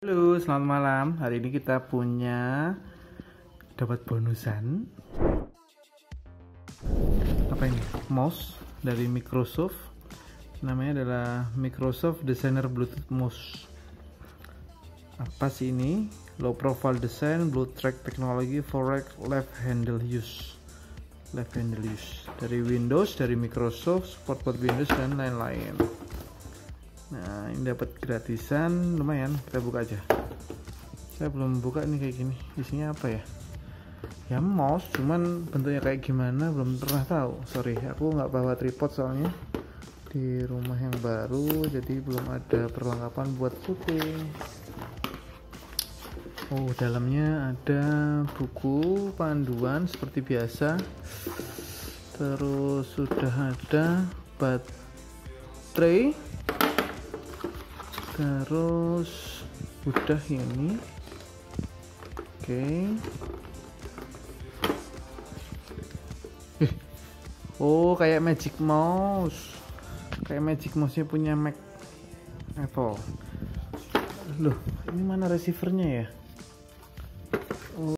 Halo, selamat malam. Hari ini kita dapat bonusan. Apa ini? Mouse dari Microsoft. Namanya adalah Microsoft Designer Bluetooth Mouse. Apa sih ini? Low profile design, Bluetooth track technology for left handle use. Left handle use. Dari Windows, dari Microsoft, support buat Windows dan lain-lain. Nah, ini dapat gratisan, lumayan. Kita buka aja. Saya belum buka nih kayak gini. Isinya apa ya? Ya mouse, cuman bentuknya kayak gimana belum pernah tahu. Sorry, aku nggak bawa tripod soalnya di rumah yang baru, jadi belum ada perlengkapan buat syuting. Oh, dalamnya ada buku panduan seperti biasa. Terus sudah ada baterai. Terus udah ini. Oke. Oh, kayak Magic Mouse. Kayak Magic Mouse-nya punya Mac Apple. Loh, ini mana receivernya ya? Oh.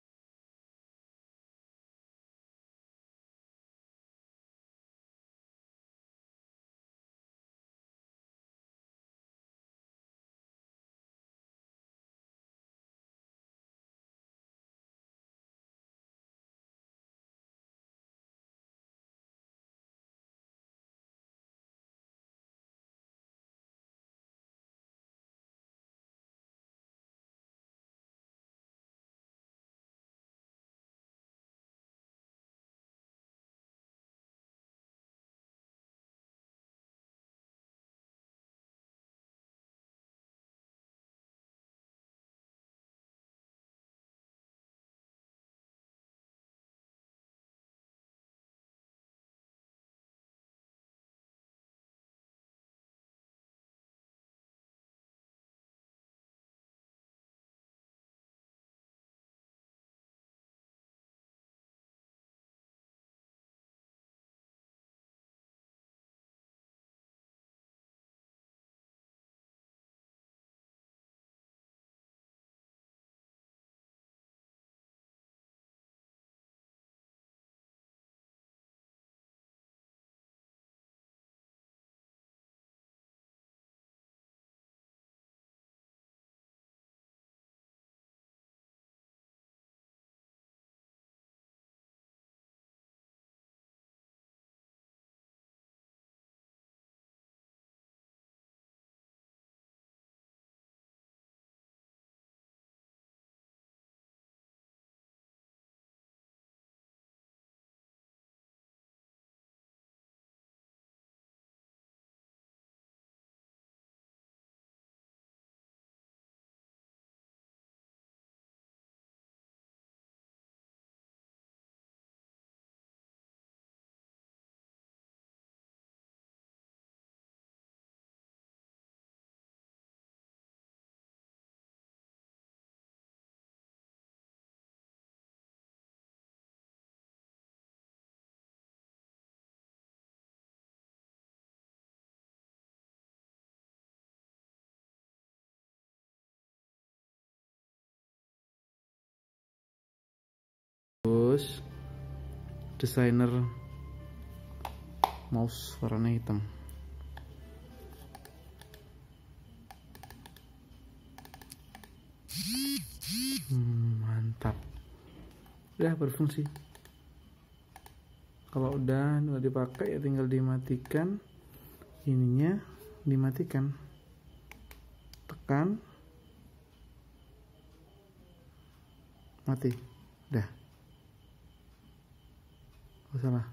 Terus designer mouse warna hitam. Mantap. Udah berfungsi. Kalau udah dipakai ya tinggal dimatikan. Ininya dimatikan. Tekan. Mati. Udah. Oh, salah.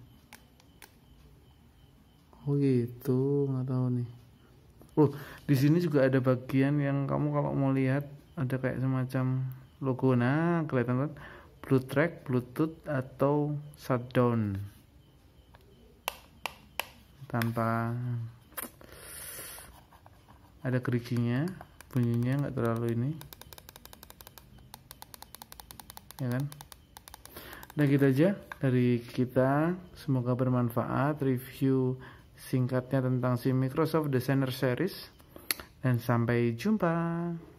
Oh gitu, nggak tahu nih. Oh, di sini juga ada bagian yang kamu kalau mau lihat ada kayak semacam logo. Nah, kelihatan kan? Bluetooth track, Bluetooth atau shutdown. Tanpa ada geriginya, bunyinya nggak terlalu ini, ya kan? Nah, gitu aja dari kita. Semoga bermanfaat review singkatnya tentang si Microsoft Designer Series, dan sampai jumpa.